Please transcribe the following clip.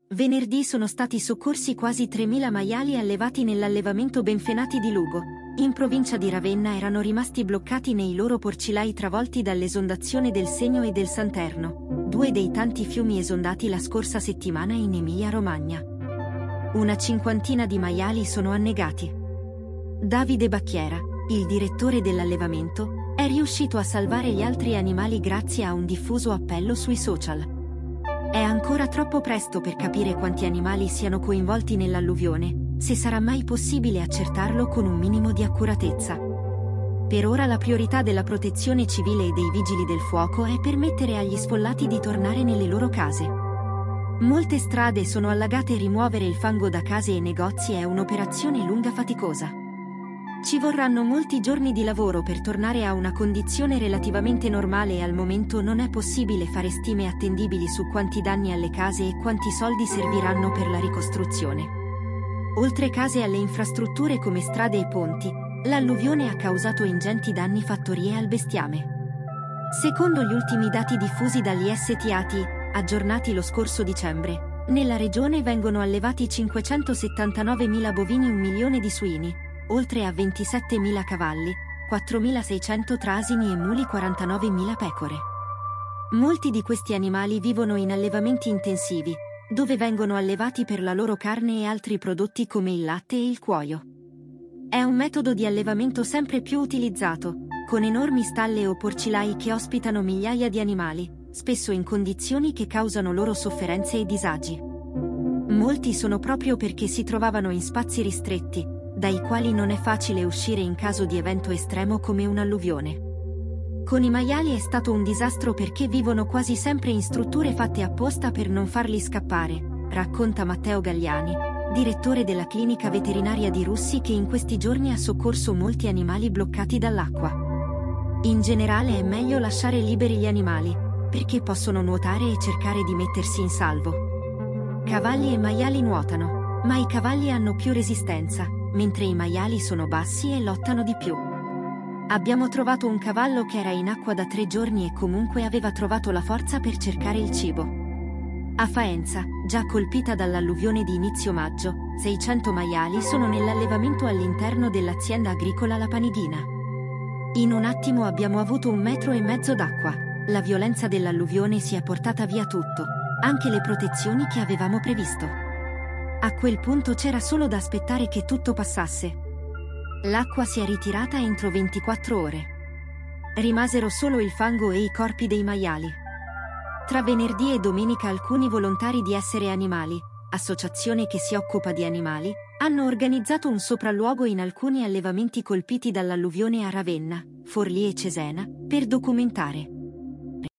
Venerdì sono stati soccorsi quasi 3.000 maiali allevati nell'allevamento Benfenati di Lugo. In provincia di Ravenna erano rimasti bloccati nei loro porcilai travolti dall'esondazione del Segno e del Santerno, due dei tanti fiumi esondati la scorsa settimana in Emilia-Romagna. Una cinquantina di maiali sono annegati. Davide Bacchiera, il direttore dell'allevamento, è riuscito a salvare gli altri animali grazie a un diffuso appello sui social. È ancora troppo presto per capire quanti animali siano coinvolti nell'alluvione, se sarà mai possibile accertarlo con un minimo di accuratezza. Per ora la priorità della Protezione Civile e dei Vigili del Fuoco è permettere agli sfollati di tornare nelle loro case. Molte strade sono allagate e rimuovere il fango da case e negozi è un'operazione lunga e faticosa. Ci vorranno molti giorni di lavoro per tornare a una condizione relativamente normale e al momento non è possibile fare stime attendibili su quanti danni alle case e quanti soldi serviranno per la ricostruzione. Oltre case alle infrastrutture come strade e ponti, l'alluvione ha causato ingenti danni fattorie al bestiame. Secondo gli ultimi dati diffusi dagli STAT, aggiornati lo scorso dicembre, nella regione vengono allevati 579.000 bovini e 1 milione di suini, oltre a 27.000 cavalli, 4.600 tra asini e muli, 49.000 pecore. Molti di questi animali vivono in allevamenti intensivi, dove vengono allevati per la loro carne e altri prodotti come il latte e il cuoio. È un metodo di allevamento sempre più utilizzato, con enormi stalle o porcilai che ospitano migliaia di animali, spesso in condizioni che causano loro sofferenze e disagi. Molti sono proprio perché si trovavano in spazi ristretti, dai quali non è facile uscire in caso di evento estremo come un'alluvione. Con i maiali è stato un disastro perché vivono quasi sempre in strutture fatte apposta per non farli scappare, racconta Matteo Gagliani, direttore della clinica veterinaria di Russi che in questi giorni ha soccorso molti animali bloccati dall'acqua. In generale è meglio lasciare liberi gli animali, perché possono nuotare e cercare di mettersi in salvo. Cavalli e maiali nuotano, ma i cavalli hanno più resistenza, mentre i maiali sono bassi e lottano di più. Abbiamo trovato un cavallo che era in acqua da 3 giorni e comunque aveva trovato la forza per cercare il cibo. A Faenza, già colpita dall'alluvione di inizio maggio, 600 maiali sono nell'allevamento all'interno dell'azienda agricola La Panighina. In un attimo abbiamo avuto 1,5 metri d'acqua. La violenza dell'alluvione si è portata via tutto, anche le protezioni che avevamo previsto. A quel punto c'era solo da aspettare che tutto passasse. L'acqua si è ritirata entro 24 ore. Rimasero solo il fango e i corpi dei maiali. Tra venerdì e domenica alcuni volontari di Essere Animali, associazione che si occupa di animali, hanno organizzato un sopralluogo in alcuni allevamenti colpiti dall'alluvione a Ravenna, Forlì e Cesena, per documentare